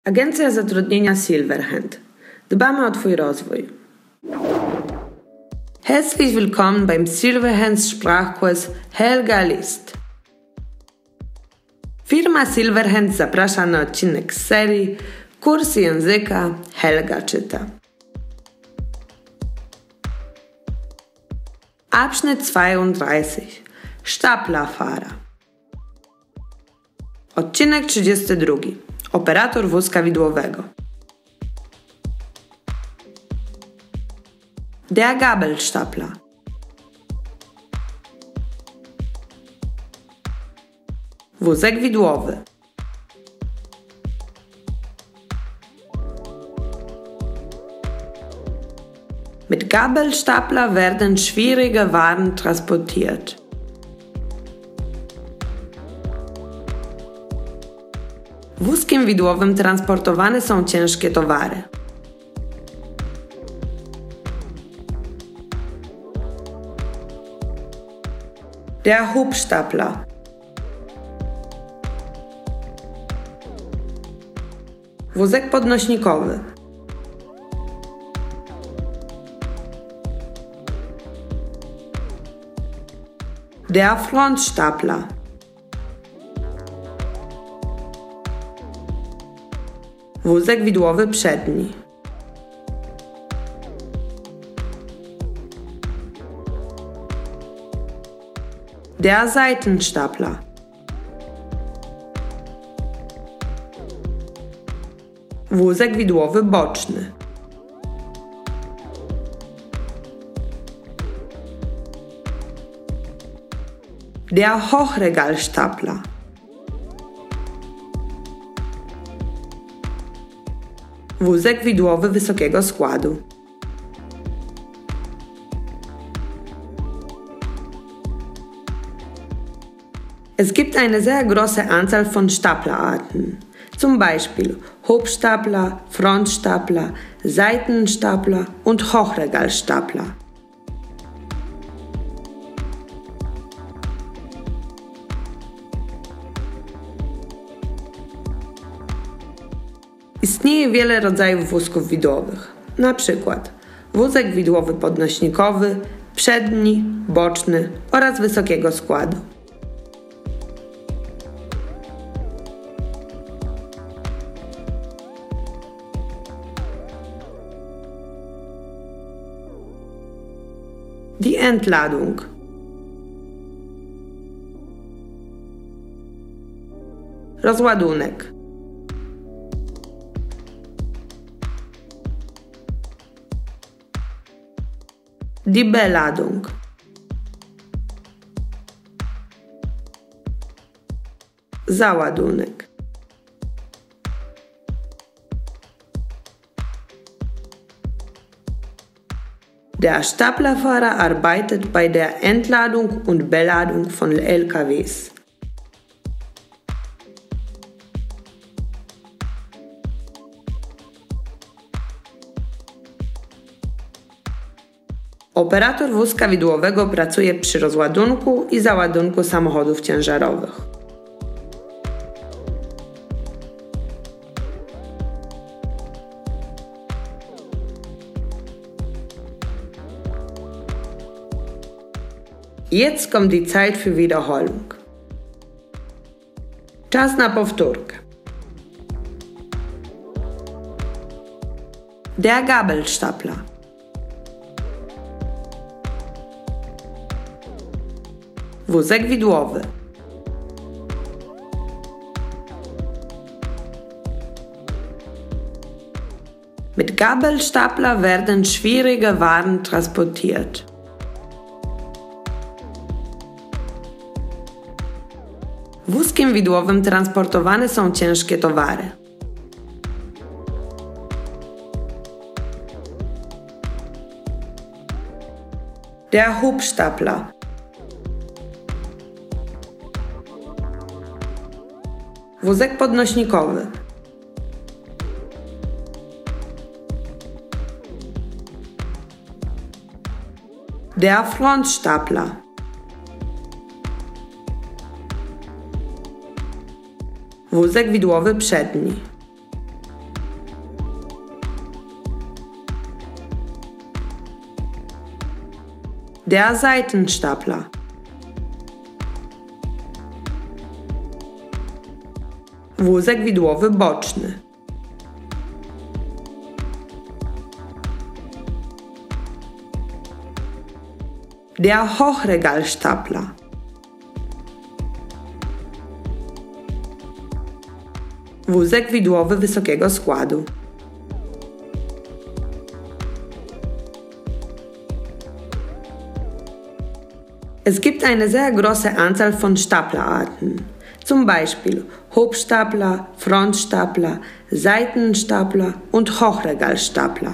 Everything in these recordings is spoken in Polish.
Agencja Zatrudnienia Silverhand. Dbamy o Twój rozwój. Herzlich willkommen beim Silverhands Sprachkurs Helga List. Firma Silverhand zaprasza na odcinek z serii Kurs języka Helga czyta. Abschnitt 32. Staplerfahrer. Odcinek 32. Operator wózka widłowego. Der Gabelstapler. Wózek widłowy. Mit Gabelstapler werden schwierige Waren transportiert. Wózkiem widłowym transportowane są ciężkie towary. Der Hubstapler. Wózek podnośnikowy. Der Frontstapler. Wózek widłowy przedni. Der Seitenstapler. Wózek widłowy boczny. Der Hochregalstapler. Wózek widłowy wysokiego składu. Es gibt eine sehr große Anzahl von Staplerarten, zum Beispiel Hubstapler, Frontstapler, Seitenstapler und Hochregalstapler. Istnieje wiele rodzajów wózków widłowych, na przykład wózek widłowy podnośnikowy, przedni, boczny oraz wysokiego składu. Die Entladung. Rozładunek. Die Beladung. Załadunek. Der Staplerfahrer arbeitet bei der Entladung und Beladung von LKWs. Operator wózka widłowego pracuje przy rozładunku i załadunku samochodów ciężarowych. Jetzt kommt die Zeit für Wiederholung. Czas na powtórkę. Der Gabelstapler. Wózek widłowy. Mit Gabelstapler werden schwierige Waren transportiert. Wózkiem widłowym transportowane są ciężkie towary. Der Hubstapler. Wózek podnośnikowy. Der Frontstapler. Wózek widłowy przedni. Der Seitenstapler. Wózek widłowy boczny. Der Hochregalstapler. Wózek widłowy wysokiego składu. Es gibt eine sehr große Anzahl von Staplerarten. Zum Beispiel Hobstapler, Frontstapler, Seitenstapler und Hochregalstapler.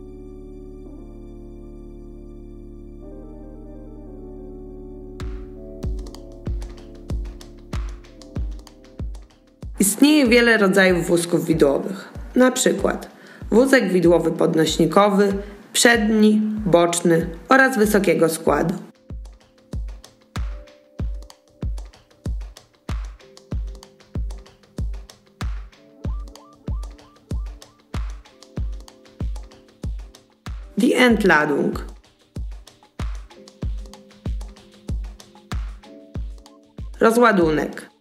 Istnieje wiele rodzajów wózków widłowych, na przykład wózek widłowy podnośnikowy, przedni, boczny oraz wysokiego składu. Die Entladung. Rozładunek.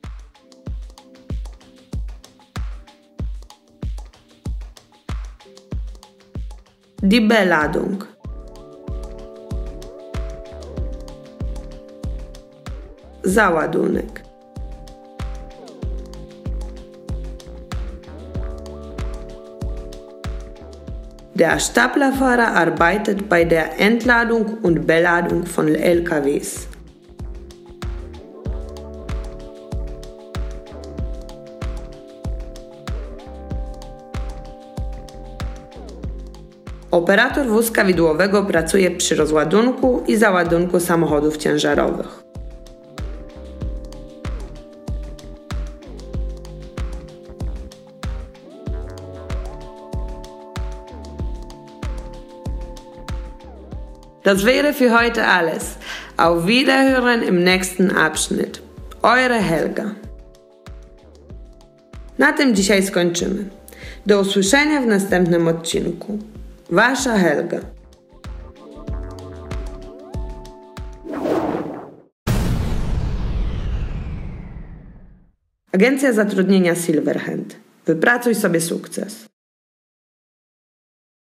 Die Beladung. Załadunek. Der Staplerfahrer arbeitet bei der Entladung und Beladung von LKWs. Operator wózka widłowego pracuje przy rozładunku i załadunku samochodów ciężarowych. Das wäre für heute alles. Auf Wiederhören im nächsten Abschnitt. Eure Helga. Na tym dzisiaj skończymy. Do usłyszenia w następnym odcinku. Wasza Helga. Agencja Zatrudnienia Silverhand. Wypracuj sobie sukces.